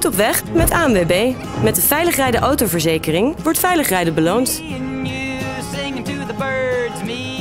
Goed op weg met ANWB. Met de Veilig Rijden autoverzekering wordt veilig rijden beloond.